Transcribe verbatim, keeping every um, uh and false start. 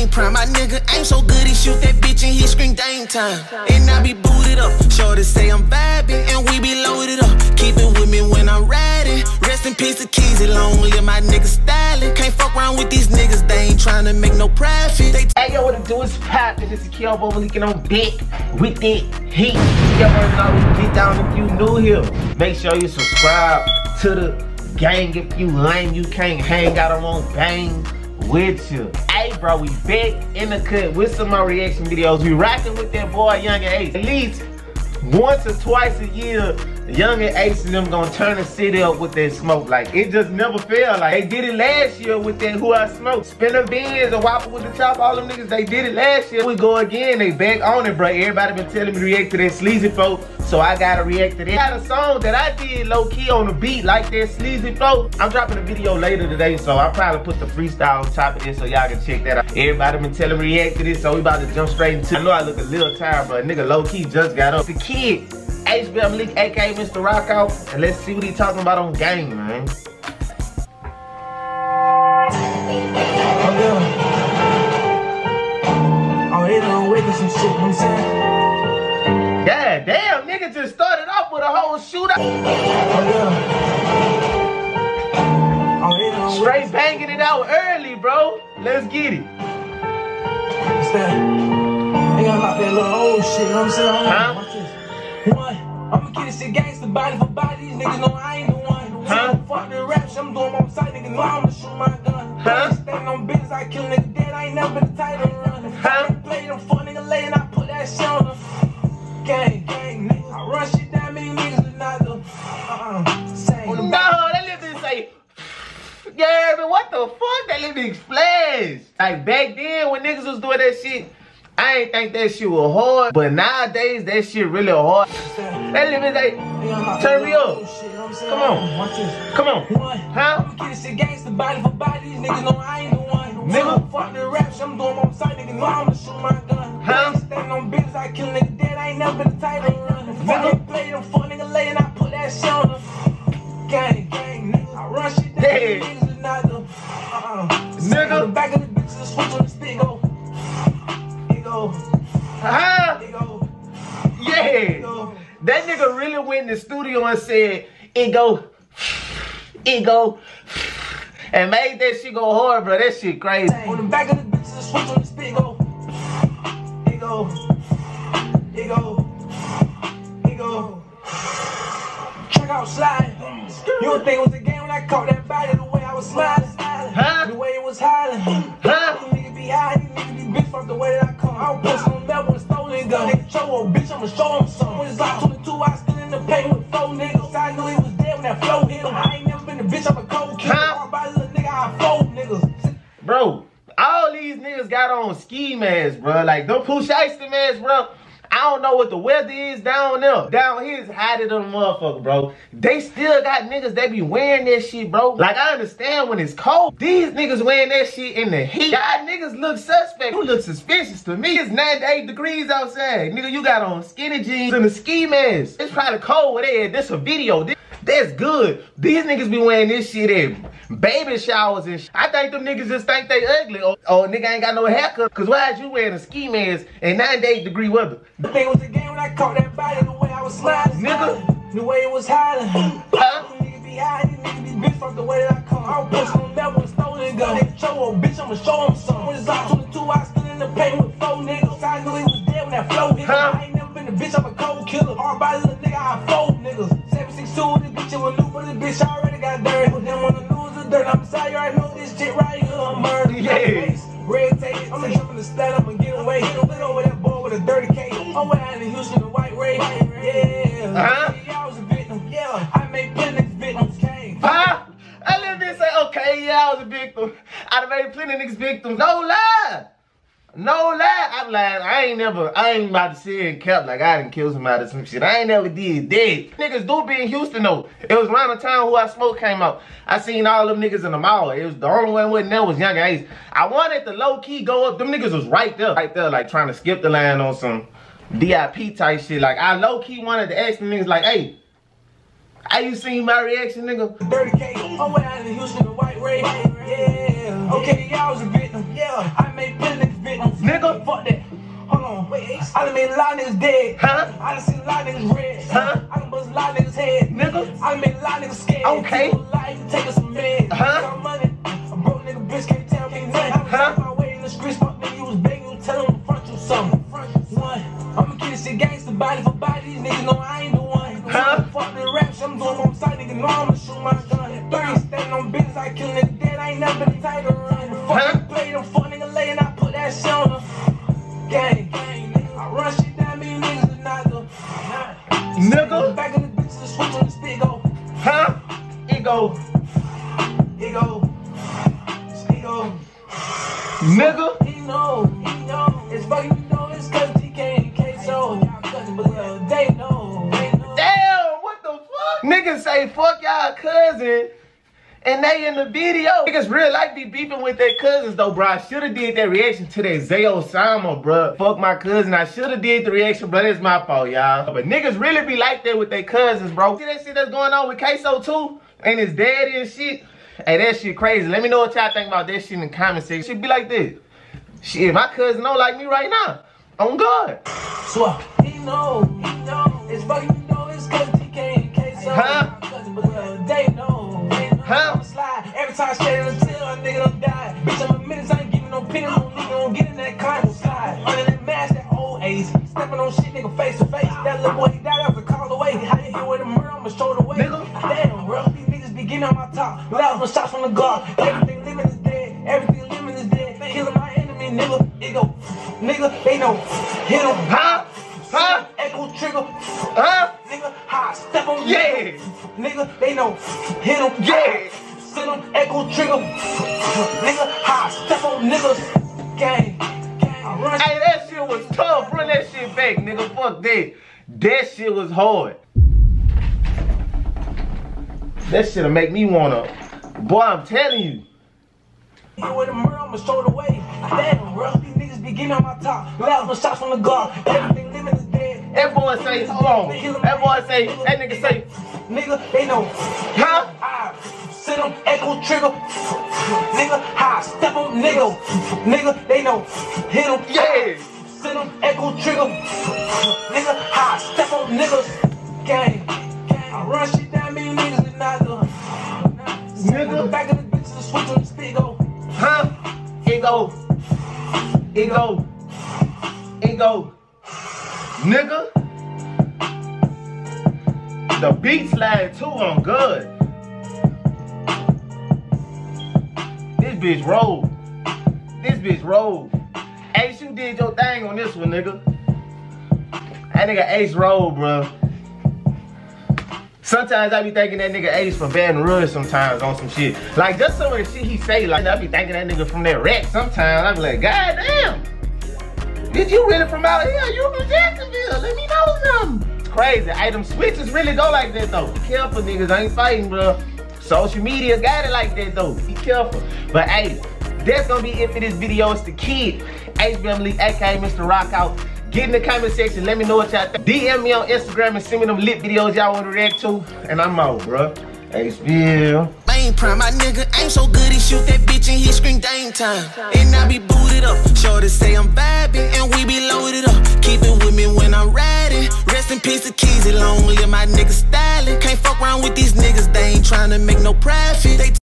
game prime. My nigga ain't so good, he shoot that bitch and he scream game time. And I be booted up, sure to say I'm vibing, and we be loaded up. Keep it with me when I'm riding. Rest in peace to Keezy, long live my niggas styling. Can't fuck around with these niggas, they ain't trying to make no profit. They hey yo, what it do is poppin', this is Kelbo leaking on dick with that heat. Kelbo always get down if you new here. Make sure you subscribe to the gang. If you lame, you can't hang out, I won't bang with you. Hey bro, we back in the cut with some more reaction videos. We rocking with that boy Young and Ace. At least once or twice a year, Young and Ace and them gonna turn the city up with that smoke. Like, it just never failed. Like, they did it last year with that Who I Smoke. Spinner Beans and Whopper with the Chop, all them niggas, they did it last year. We go again, they back on it, bro. Everybody been telling me to react to that Sleazy Flow, so I gotta react to that. I got a song that I did low-key on the beat, like that Sleazy Flow. I'm dropping a video later today, so I'll probably put the freestyle on top of this so y'all can check that out. Everybody been telling me to react to this, so we about to jump straight into it. I know I look a little tired, but nigga low-key just got up. The kid, H B M Leak, aka Mister Rockout, and let's see what he talking about on game, man. Oh yeah. Oh, they done waking some shit, you know what I'm saying? Yeah, damn, nigga just started off with a whole shootout. Oh yeah. Oh, they done Straight banging it out early, bro. Let's get it. What's that? They gonna lock that little old shit, you know what I'm saying? Huh? Watch this. One, I'ma get this shit gangsta body for body. These niggas know I ain't the one. Huh? Fuck the rap shit, I'm doing my side. Niggas know I'ma shoot my gun. Huh? Standing on business, I kill nigga dead. I ain't never been the title run. Huh? I play them fuck nigga lay and I put that shit on them. Gang, gang, niggas. I run shit down, many niggas is not the uh-uh. Same. No, that little bitch say, yeah, but what the fuck? That little bitch flash. Like back then when niggas was doing that shit, I ain't think that shit was hard, but nowadays that shit really hard. That little bitch like, turn me up. Come on. Watch this. Come on. Huh? I'm get this shit gangsta body for body. These niggas know I ain't the one. Nigga. Fuck the rap shit, I'm doing my side. Niggas know I'ma shoot my gun. Huh? Standing on business, I kill nigga dead. I ain't never been the title run. Fucking play them fuck nigga lay and I put that shit on them. Gang, gang, niggas. I run shit down. Yeah. Niggas is not the uh-uh. Nigga. The back of the bitches is switch on the stick, go. It go. Huh? It go. Yeah. It go. That nigga really went in the studio and said, it go, it go, and made that shit go hard, bro. That shit crazy. On the back of the bitches, switch on the stick, go. It go. It go. It go. Check out slide. You don't think it was a game when I caught that body, the way I was smiling. Huh? The way it was hiding. Huh? These niggas be hiding. These niggas be bitch from the way that I come. I was posting on level with a stolen gun. Nigga show up, bitch, I'ma show him something. When it's like twenty-two, I stood in the paint with four niggas. I knew he was dead when that flow hit him. I ain't never been a bitch, I'm a cold kid. Huh? All by little nigga, I fold niggas. Bro, all these niggas got on ski masks, bro. Like, them Pooh Shiesty masks, bro. I don't know what the weather is down there. Down here is hotter than a motherfucker, bro. They still got niggas that be wearing that shit, bro. Like, I understand when it's cold. These niggas wearing that shit in the heat. Y'all niggas look suspect. You look suspicious to me. It's ninety-eight degrees outside. Nigga, you got on skinny jeans and a ski mask. It's probably cold where they at. This a video. This That's good. These niggas be wearing this shit at baby showers and shit. I think them niggas just think they ugly. Or, or nigga ain't got no haircut. Cause why is you wearing a ski mask in ninety-eight degree weather? I think it was a game when I caught that body, the way I was sliding. Nigga. The way it was hiding. Huh? Niggas be hiding. Niggas be bitch from the way that I come. I was posting on level with a stolen gun. Nigga show up, bitch, I'ma show him something. When it's like twenty-two, I stood in the paint with four niggas. I knew he was dead when that flow hit him. Huh? I ain't never been a bitch, I'm a cold killer. Hard body little nigga, I fold niggas. seven six two, this bitch, it was new, but this bitch already got dirty. Put him on the news of dirt. I'm sorry, I know this shit right here. I'm murder. Yeah. Red tape, I'ma jump in the stat, I'ma get away. Hit over that boy with a dirty cake. I'm way out in Houston, the white ray. Yeah. Uh-huh. Yeah, I was a victim. Yeah. I made plenty of victims came. Huh? I let me say, okay, yeah, I was a victim. I done made plenty of niggas victims. No lie. No lie. I'm lying. I ain't never, I ain't about to sit and cap like I done killed somebody or some shit. I ain't never did that. Niggas do be in Houston though. It was around the time Who I Smoke came out. I seen all them niggas in the mall. It was the only one wasn't there was Young and Ace. I wanted to low key go up. Them niggas was right there. Right there, like trying to skip the line on some V I P type shit. Like I low key wanted to ask them niggas like, hey, how you seen my reaction, nigga? thirty K, I'm way out in Houston, the white ray. Yeah. Okay, yeah, I was a victim. Yeah. I made plenty of victims. I done made a lot of niggas dead. Huh? I done seen a lot of niggas red. Huh? I done bust a lot of niggas head. Nigga? I done made a lot of niggas scared. Okay. People lie, you taking some meds. Huh? Got money. A broke nigga bitch can't tell me nothing. I was Huh? on my way in the streets, fuck nigga, you was begging, you tell him to front you something. One, I'ma keep this shit gangsta, body for body. These niggas know I ain't the one. Huh? Fuck the rap shit, I'm doing on side, nigga know I'ma shoot my gun. Three, standing on business, I kill nigga dead. I ain't never been tight to run. Fuck Huh? the play, them fuck nigga lay, and I put that shit on her. Gang, I run shit down, me niggas is not the Nigga? back in the bitch, the switch on the stick, go. Huh? It go. It go. It go. Nigga? He know, he know. It's fucking, you know, it's cause T K and K so. But uh, they know, they know. Damn, what the fuck? Niggas say fuck y'all cousin, and they in the video. Niggas real life be beefing with their cousins though, bro. I shoulda did that reaction to that Zay Osama, bro. Fuck my cousin. I shoulda did the reaction, but it's my fault, y'all. But niggas really be like that with their cousins, bro. See that shit that's going on with Queso too? And his daddy and shit? Hey, that shit crazy. Let me know what y'all think about that shit in the comment section. Shit be like this. Shit, my cousin don't like me right now. On God. So, he know, he know. It's fucking, you know, it's cause T K and K so. Huh? But uh, they know, they know. Huh? I'ma slide. Every time I straight in the tail, a nigga done die. Bitch, I'm a minute, I ain't giving no penny. No nigga don't get in that car, will slide. Under that mask, that old ace. Stepping on shit, nigga, face to face. That little boy, he died after call away. How you here with a murder, I'ma show the way. Nigga. Damn, bro, these niggas be getting on my top. Without no shots from the guard. Everything living is dead. Everything living is dead. Killing my enemy, nigga. It go, nigga, they know. Hit him. Huh? Huh? Echo trigger. Huh? Nigga, high step on Yeah. Nigga, they know. Hit him. Yeah. Send him. Echo trigger. Nigga, high step on niggas. Gang. Gang. I run. Hey, that shit was tough. Run that shit back, nigga. Fuck that. That shit was hard. That shit'll make me wanna. Boy, I'm telling you. You with a murder, I'ma show the way. Damn, bro, these niggas be getting on my top. Without no shots from the guard. Everything living is dead. That boy say, hold on. That boy say, that nigga say, Nigga, they know. huh? I sit on echo trigger. Nigga, high step on nigga. Nigga, they know. Hit him. Yeah. Sit on echo trigger. Nigga, high step on niggas. Gang. I run shit down, me niggas is not the. Nigga. Back in the bitch, the switch on the stick, go. Huh? It go. It go. It go. Nigga. The beat slide too on good. This bitch rolled. This bitch rolled. Ace, you did your thing on this one, nigga. That nigga Ace rolled, bro. Sometimes I be thinking that nigga Ace from Baton Rouge sometimes on some shit. Like, just some of the shit he say, like, I be thinking that nigga from that wreck sometimes. I be like, God damn. Did you really from out here? You from Jacksonville? Let me know something. It's crazy. Item switches really go like that, though. Be careful, niggas. I ain't fighting, bro. Social media got it like that, though. Be careful. But, hey, that's gonna be it for this video. It's the kid, Ace Family, aka Mister Rockout. Get in the comment section, let me know what y'all think. D M me on Instagram and send me them lit videos y'all want to react to. And I'm out, bro. Aceville. Main prime, my nigga ain't so good, he shoot that bitch and he scream dang time. And I be booted up, sure to say I'm vibing, and we be loaded up. Keep it with me when I'm riding. Rest in peace to Keezy, long live my nigga styling. Can't fuck around with these niggas, they ain't trying to make no profit. They